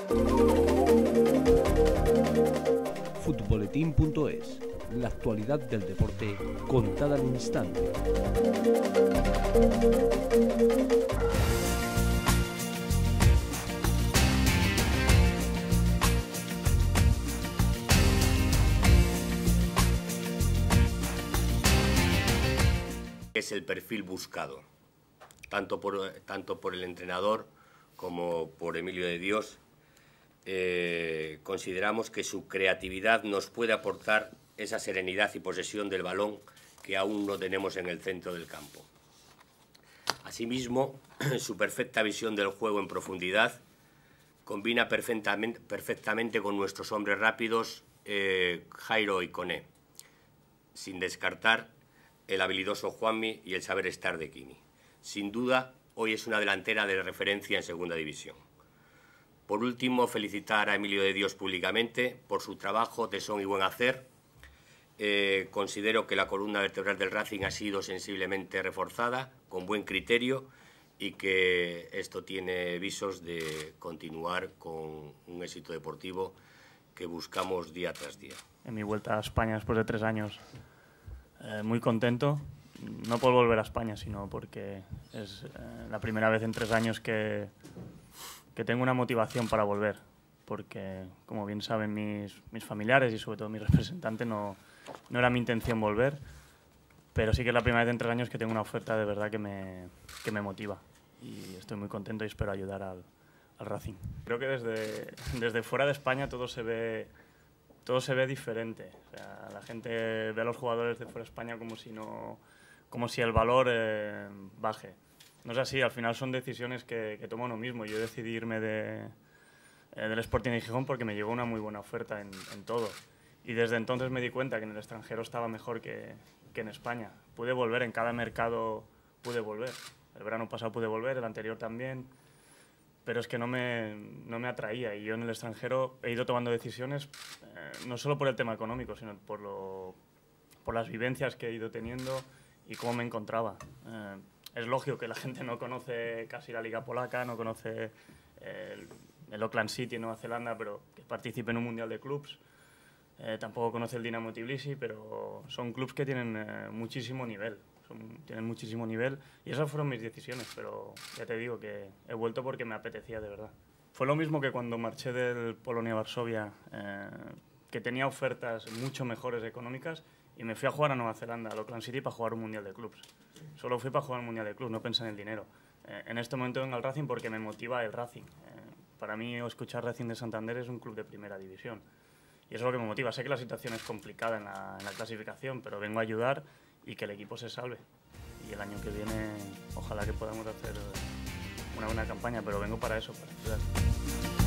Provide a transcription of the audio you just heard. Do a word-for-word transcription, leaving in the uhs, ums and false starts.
Futboletín punto es, la actualidad del deporte contada al instante. Es el perfil buscado, tanto por, tanto por el entrenador como por Emilio de Dios. Eh, consideramos que su creatividad nos puede aportar esa serenidad y posesión del balón que aún no tenemos en el centro del campo. Asimismo, su perfecta visión del juego en profundidad combina perfectamente, perfectamente con nuestros hombres rápidos eh, Jairo y Koné, sin descartar el habilidoso Juanmi y el saber estar de Quini. Sin duda, hoy es una delantera de referencia en Segunda División. Por último, felicitar a Emilio de Dios públicamente por su trabajo, tesón y buen hacer. Eh, considero que la columna vertebral del Racing ha sido sensiblemente reforzada, con buen criterio, y que esto tiene visos de continuar con un éxito deportivo que buscamos día tras día. En mi vuelta a España después de tres años, eh, muy contento, no por volver a España, sino porque es eh, la primera vez en tres años que, que tengo una motivación para volver, porque, como bien saben mis, mis familiares y sobre todo mi representante, no, no era mi intención volver, pero sí que es la primera vez en tres años que tengo una oferta de verdad que me, que me motiva, y estoy muy contento y espero ayudar al, al Racing. Creo que desde, desde fuera de España todo se ve, todo se ve diferente. O sea, la gente ve a los jugadores de fuera de España como si, no, como si el valor eh, baje. No es así, al final son decisiones que, que toma uno mismo. Yo decidí irme de, eh, del Sporting de Gijón porque me llegó una muy buena oferta en, en todo. Y desde entonces me di cuenta que en el extranjero estaba mejor que, que en España. Pude volver, en cada mercado pude volver. El verano pasado pude volver, el anterior también, pero es que no me, no me atraía. Y yo en el extranjero he ido tomando decisiones, eh, no solo por el tema económico, sino por, lo, por las vivencias que he ido teniendo y cómo me encontraba. Eh, Es lógico que la gente no conoce casi la Liga Polaca, no conoce el, el Auckland City en Nueva Zelanda, pero que participe en un Mundial de Clubs. Eh, tampoco conoce el Dinamo Tbilisi, pero son clubs que tienen eh, muchísimo nivel. Son, tienen muchísimo nivel y esas fueron mis decisiones, pero ya te digo que he vuelto porque me apetecía de verdad. Fue lo mismo que cuando marché del Polonia-Varsovia, eh, que tenía ofertas mucho mejores económicas y me fui a jugar a Nueva Zelanda, al Auckland City, para jugar un Mundial de Clubs. Solo fui para jugar un Mundial de Clubs, no pensé en el dinero. Eh, en este momento vengo al Racing porque me motiva el Racing. Eh, para mí, escuchar Racing de Santander es un club de primera división. Y eso es lo que me motiva. Sé que la situación es complicada en la, en la clasificación, pero vengo a ayudar y que el equipo se salve. Y el año que viene, ojalá que podamos hacer una buena campaña, pero vengo para eso, para ayudar.